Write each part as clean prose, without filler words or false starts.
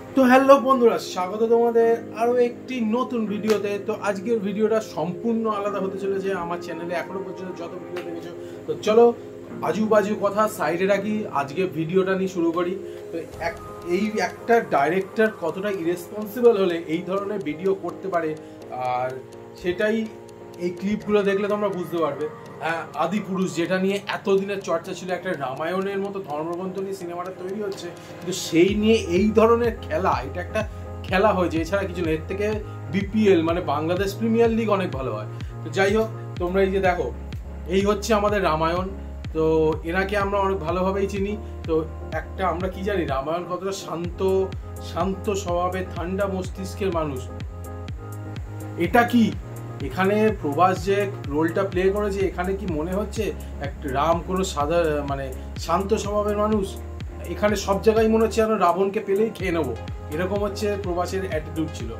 তো হ্যালো বন্ধুরা, স্বাগত তোমাদের আরো একটি নতুন ভিডিওতে। তো আজকের ভিডিওটা সম্পূর্ণ আলাদা হতে চলেছে। আমার চ্যানেলে এখনো পর্যন্ত যত ভিডিও দেখেছো, তো চলো আজু বাজু কথা সাইডে রাখি, আজকে ভিডিওটা নিয়ে শুরু করি। তো এই একটা ডাইরেক্টর কতটা ইরেসপন্সিবল হলে এই ধরনের ভিডিও করতে পারে, আর সেটাই এই ক্লিপগুলো দেখলে তোমরা বুঝতে পারবে। হ্যাঁ, আদিপুরুষ যেটা নিয়ে এতদিনের চর্চা ছিল, একটা রামায়ণের মতো ধর্মগ্রন্থ নিয়ে সিনেমাটা তৈরি হচ্ছে, কিন্তু সেই নিয়ে এই ধরনের খেলা, এটা একটা খেলা হয়েছে, এছাড়া কিছু নেই। এর থেকে বিপিএল মানে বাংলাদেশ প্রিমিয়ার লিগ অনেক ভালো হয়। তো যাই হোক, তোমরা এই যে দেখো, এই হচ্ছে আমাদের রামায়ণ। তো এনাকে আমরা অনেক ভালোভাবেই চিনি। তো একটা আমরা কি জানি রামায়ণ কতটা শান্ত স্বভাবের, ঠান্ডা মস্তিষ্কের মানুষ। এটা কি এখানে প্রভাস যে রোলটা প্লে করেছে, এখানে কি মনে হচ্ছে একটা রাম কোনো মানে শান্ত স্বভাবের মানুষ? এখানে সব জায়গায় মনে হচ্ছে যেন রাবণকে পেলেই খেয়ে নেবো, এরকম হচ্ছে প্রভাসের অ্যাটিটিউড ছিল।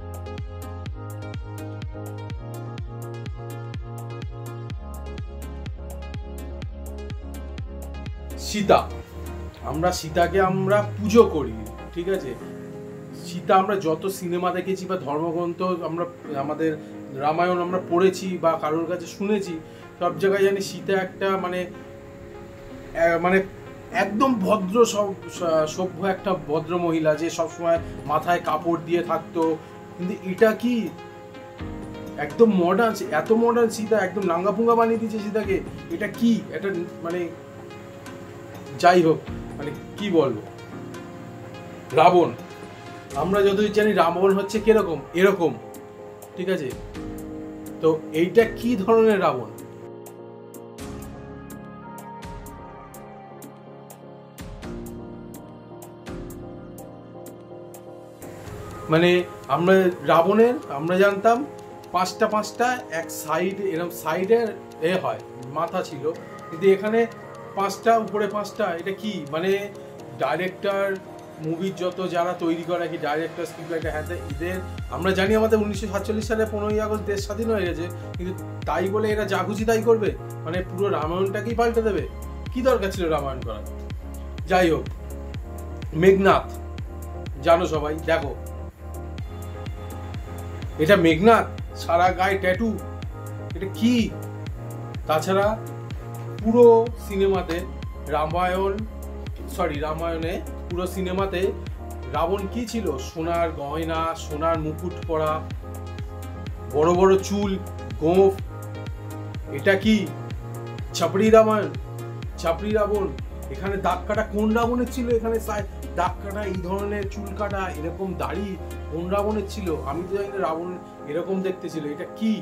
সীতা, সীতাকে আমরা পুজো করি, ঠিক আছে। সীতা আমরা যত সিনেমা দেখেছি বা ধর্মগ্রন্থ আমরা আমাদের রামায়ণ আমরা পড়েছি বা কারোর কাছে শুনেছি, সব জায়গায় জানি সীতা একটা মানে মানে একদম ভদ্র সভ্য একটা ভদ্র মহিলা, যে সবসময় মাথায় কাপড় দিয়ে থাকতো। কিন্তু এটা কি একদম মডার্ন, এত মডার্ন সীতা একদম নাঙ্গা পুঙ্গা বানিয়ে দিয়েছে সীতাকে। এটা কি এটা মানে যাই হোক, মানে কি বলবো। রাবণ, আমরা যতই জানি রাবণ হচ্ছে কিরকম, এরকম, ঠিক আছে। তো এইটা কি ধরনের রাবণ? মানে আমরা রাবণের আমরা জানতাম পাঁচটা এক সাইড, এরকম সাইডের হয় মাথা ছিল, কিন্তু এখানে পাঁচটা, উপরে পাঁচটা। এটা কি মানে ডাইরেক্টর, মুভির যত যারা তৈরি করে কি ডাইরেক্টর, স্ক্রিপ্ট রাইটার, হ্যাঁ এদের আমরা জানি আমাদের 1947 সালে 15ই আগস্ট দেশ স্বাধীন হয়ে গেছে, কিন্তু তাই বলে এরা যা খুশি তাই করবে, মানে পুরো রামায়ণটাকেই পাল্টে দেবে? কি দরকার ছিল রামায়ণ করার? যাই হোক, মেঘনাথ জানো সবাই, দেখো এটা মেঘনাথ, সারা গায়ে ট্যাটু, এটা কি? তাছাড়া পুরো সিনেমাতে রামায়ণে পুরো সিনেমাতে রাবণ কি ছিল? সোনার গয়না, সোনার মুকুট পরা, বড় বড় চুল, গোঁফ। এটা কি ছাপড়ি রামায়ণ, ছাপড়ি রাবণ? এখানে দাগ কাটা কোন রাবণের ছিল? এখানে দাগ কাটা, এই ধরনের চুল কাটা, এরকম দাড়ি কোন রাবণের ছিল? আমি তো জানি না রাবণ এরকম দেখতে ছিল। এটা কি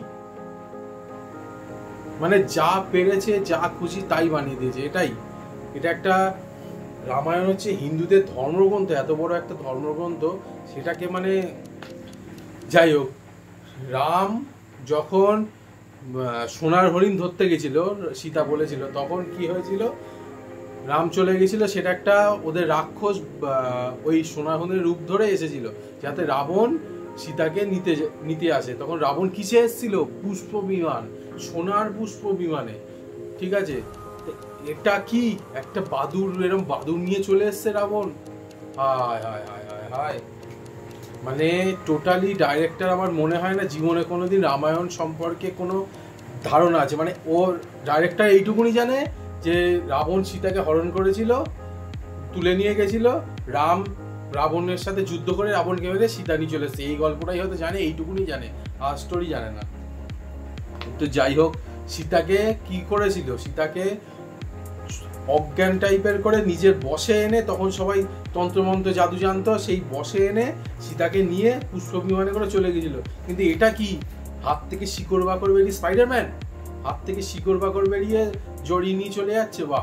মানে যা পেরেছে যা খুশি তাই বানিয়ে দিয়েছে। এটা একটা রামায়ণ হচ্ছে হিন্দুদের ধর্মগ্রন্থ, এত বড় একটা ধর্মগ্রন্থ, সেটাকে মানে যাই হোক। রাম যখন সোনার হরিণ ধরতে গেছিল, সীতা বলেছিল, তখন কি হয়েছিল? রাম চলে গেছিল, সেটা একটা ওদের রাক্ষস ওই সোনার হরিণের রূপ ধরে এসেছিল যাতে রাবণ সীতাকে নিতে আসে। তখন রাবণ কিসে এসেছিল? পুষ্প বিমান, সোনার পুষ্প বিমানে, ঠিক আছে। এটা কি একটা বাদুর, এরকম বাদুর নিয়ে চলে এসছে রাবণ? হায় হায় হায় হায় হায়, মানে টোটালি ডাইরেক্টর আমার মনে হয় না জীবনে কোনোদিন রামায়ণ সম্পর্কে কোনো ধারণা আছে। মানে ওর ডাইরেক্টর এইটুকুনি জানে যে রাবণ সীতাকে হরণ করেছিল, তুলে নিয়ে গেছিল, রাবণের সাথে যুদ্ধ করে রাবণকে মেরে সীতা নিয়ে চলে এসছে, এই গল্পটাই হয়তো জানে, এইটুকুনি জানে, আর স্টোরি জানে না। তো যাই হোক, সীতাকে কি করেছিল? সীতাকে অজ্ঞান টাইপের করে নিজের বশে এনে, তখন সবাই তন্ত্রমন্ত্র জাদু জানতো, সেই বশে এনে সীতাকে নিয়ে পুষ্প বিমানে করে চলে গেছিল। কিন্তু এটা কি হাত থেকে শিকড় বাকড় বেরিয়ে, স্পাইডারম্যান হাত থেকে শিকড় বাকড় বেরিয়ে জড়িয়ে নিয়ে চলে যাচ্ছে? বাহ!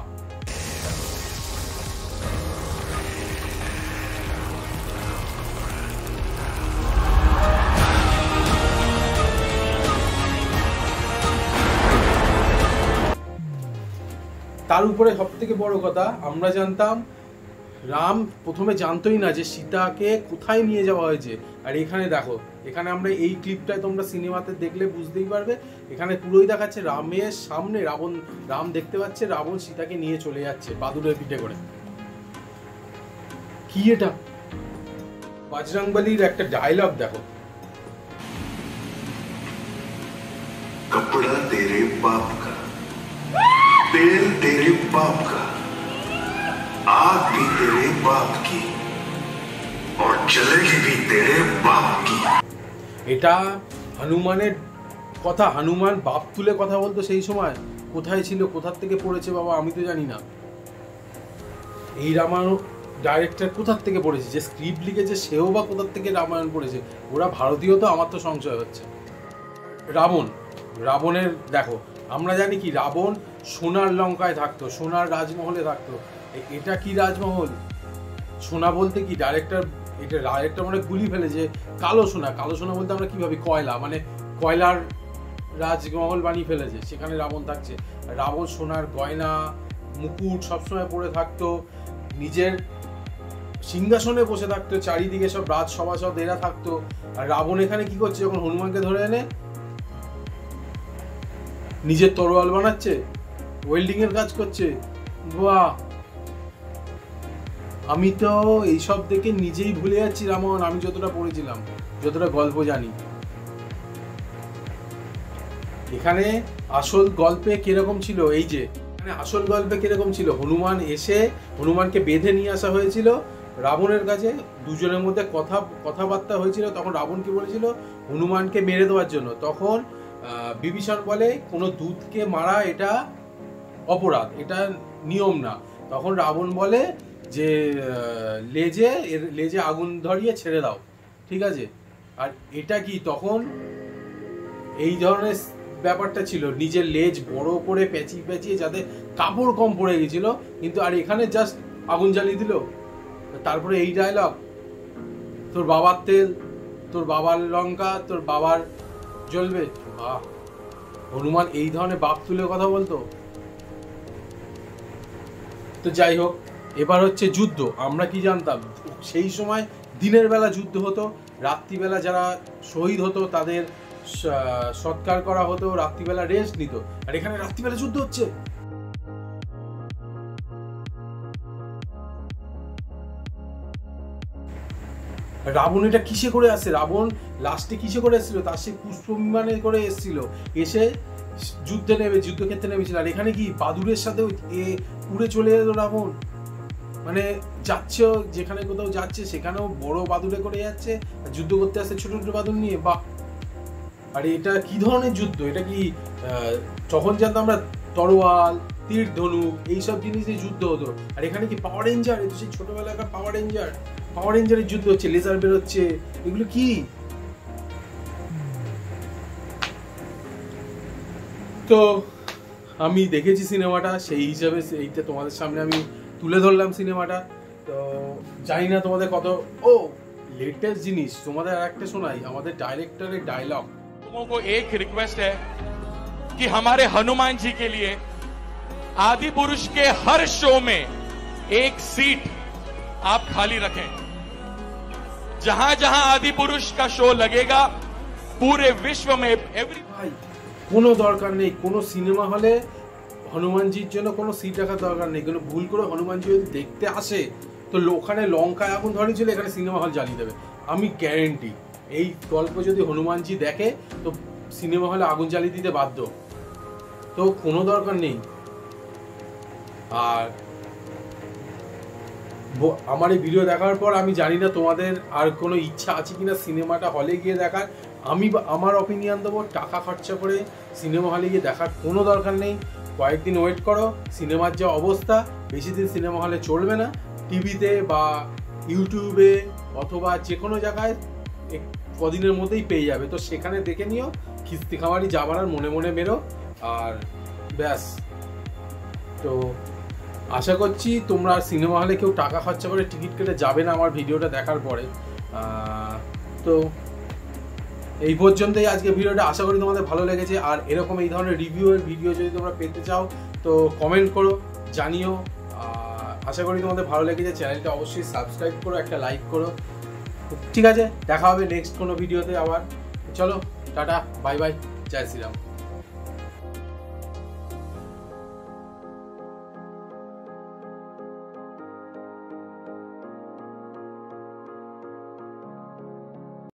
তার উপরে সব থেকে বড় কথা, আমরা জানতাম রাম প্রথমে জানতোই না যে সীতাকে কোথায় নিয়ে যাওয়া হয়েছে। আর এখানে দেখো, এখানে আমরা এই ক্লিপটায় তোমরা সিনেমাতে দেখলে বুঝতেই পারবে, এখানে পুরোই দেখাচ্ছে রামের সামনে রাম দেখতে পাচ্ছে রাবণ সীতাকে নিয়ে চলে যাচ্ছে বাদুড়ের পিঠে করে। কি এটা? বজরংবলীর একটা ডায়লগ দেখো, कपड़ा तेरे बाप का, तेल तेरे बाप का, आग भी तेरे बाप की और चलेगी भी तेरे बाप की। এটা হনুমানের কথা। হনুমান বাপ তুলে কথা বলতো সেই সময়। কোথায় ছিল, কোথার থেকে পড়েছে বাবা আমি তো জানি না। এই রামায়ণ ডাইরেক্টর কোথার থেকে পড়েছে, যে স্ক্রিপ্ট লিখেছে সেও বা কোথার থেকে রামায়ণ পড়েছে। ওরা ভারতীয় তো, আমার তো সংশয় হচ্ছে। রাবণের দেখো, আমরা জানি কি রাবণ সোনার লঙ্কায় থাকতো, সোনার রাজমহলে থাকতো। এটা কি রাজমহল? সোনা বলতে কি ডাইরেক্টর মানে গুলি ফেলে যে কালো সোনা। কালো সোনা বলতে আমরা কি ভাবি? কয়লা, মানে কয়লার রাজমহল বানিয়ে ফেলেছে, সেখানে রাবণ থাকছে। রাবণ সোনার গয়না মুকুট সবসময় পরে থাকতো, নিজের সিংহাসনে বসে থাকতো, চারিদিকে সব রাজসভাসদ এরা থাকতো। আর রাবণ এখানে কি করছে? যখন হনুমানকে ধরে এনে নিজের তরোয়াল বানাচ্ছে, ওয়েল্ডিং এর কাজ করছে। বাহ, আমি তো এইসব দেখে নিজেই ভুলে যাচ্ছি রামায়ণ, আমি যতটা পড়েছিলাম, যতটা গল্প জানি। এখানে আসল গল্পে কিরকম ছিল, এই যে আসল গল্পে কিরকম ছিল, হনুমানকে বেঁধে নিয়ে আসা হয়েছিল রাবণের কাছে, দুজনের মধ্যে কথাবার্তা হয়েছিল। তখন রাবণ কি বলেছিল? হনুমানকে মেরে দেওয়ার জন্য। তখন বিভীষণ বলে কোনো দূতকে মারা এটা অপরাধ, এটা নিয়ম না। তখন রাবণ বলে যে লেজে আগুন ধরিয়ে ছেড়ে দাও, ঠিক আছে। আর এটা কি তখন এই ধরনের ব্যাপারটা ছিল, নিজের লেজ বড় করে পেঁচিয়ে যাতে কাপড় কম পড়ে গেছিল, কিন্তু আর এখানে জাস্ট আগুন জ্বালিয়ে দিল। তারপরে এই ডায়লগ, তোর বাবার তেল, তোর বাবার লঙ্কা, তোর বাবার জ্বলবে। বাহ, হনুমান এই ধরনের বাপ তুলে কথা বলতো। তো যাই হোক, এবার হচ্ছে যুদ্ধ। আমরা কি জানতাম সেই সময় দিনের বেলা যুদ্ধ হতো, রাত্রিবেলা যারা শহীদ হতো তাদের সৎকার করা হতো, রাত্রিবেলা রেস্ট নিত। আর এখানে রাত্রিবেলা যুদ্ধ হচ্ছে। রাবণ এটা কিসে করে আসছে? রাবণ লাস্টে কিসে করে এসেছিল? তার সে পুষ্প বিমানে করে এসেছিল, এসে যুদ্ধক্ষেত্রে নেমেছিল। আর এখানে কি বাদুড়ের সাথে উড়ে চলে এলো রাবণ। মানে যাচ্ছে, যেখানে কোথাও যাচ্ছে সেখানেও বড় বাদুড়ে করে যাচ্ছে, যুদ্ধ করতে আসছে ছোট ছোট বাদুড় নিয়ে। বাহ, আর এটা কি ধরনের যুদ্ধ? এটা কি তখন জানতাম আমরা তরোয়াল, তীর ধনুক এইসব জিনিস দিয়ে যুদ্ধ হতো। আর এখানে কি পাওয়ার রেঞ্জার, এটা সেই ছোটবেলাকার পাওয়ার রেঞ্জারের যুদ্ধ হচ্ছে, লেজার বেরোচ্ছে, এগুলো কি? তো আমি দেখেছি সিনেমাটা, সেই হিসাবে এইটা তোমাদের সামনে আমি তুলে ধরলাম সিনেমাটা। তো জানি না তোমাদের কত लेटेस्ट জিনিস তোমাদের আরেকটা শোনাই, আমাদের ডাইরেক্টরের ডায়লগ। लोगों को एक रिक्वेस्ट है कि हमारे हनुमान जी के लिए आदि पुरुष के हर शो में एक सीट आप खाली रखें। जहां जहां आदि पुरुष का शो लगेगा पूरे विश्व में एवरी ভাই কোনো দরকার নেই, কোনো সিনেমা হলে হনুমানজির জন্য কোনো সিট রাখার দরকার নেই। কোনো ভুল করে হনুমানজি যদি দেখতে আসে তো ওখানে লঙ্কায় আগুন ধরেছিল, এখানে সিনেমা হল জ্বালিয়ে দেবে। আমি গ্যারেন্টি এই গল্প যদি হনুমানজি দেখে তো সিনেমা হলে আগুন জ্বালিয়ে দিতে বাধ্য। তো কোনো দরকার নেই। আর আমার এই ভিডিও দেখার পর আমি জানি না তোমাদের আর কোনো ইচ্ছা আছে কিনা সিনেমাটা হলে গিয়ে দেখার। আমার অপিনিয়ন দেবো, টাকা খরচা করে সিনেমা হলে গিয়ে দেখার কোনো দরকার নেই। কয়েকদিন ওয়েট করো, সিনেমার যা অবস্থা বেশি দিন সিনেমা হলে চলবে না। টিভিতে বা ইউটিউবে অথবা যে কোনো জায়গায় কদিনের মধ্যেই পেয়ে যাবে। তো সেখানে দেখে নিও, খিস্তি খামারি যাবার আর মনে মনে বেরো, আর ব্যাস। তো আশা করছি তোমরা সিনেমা হলে কেউ টাকা খরচা করে টিকিট কেটে যাবে না আমার ভিডিওটা দেখার পরে। তো এই পর্যন্তই আজকে ভিডিওটা, আশা করি তোমাদের ভালো লেগেছে। আর এরকম এই ধরনের রিভিউয়ের ভিডিও যদি তোমরা পেতে চাও তো কমেন্ট করো, জানিও। আশা করি তোমাদের ভালো লেগেছে। চ্যানেলটা অবশ্যই সাবস্ক্রাইব করো, একটা লাইক করো। ঠিক আছে, দেখা হবে নেক্সট কোনো ভিডিওতে আবার। চলো টাটা, বাই বাই, জয় শ্রীরাম।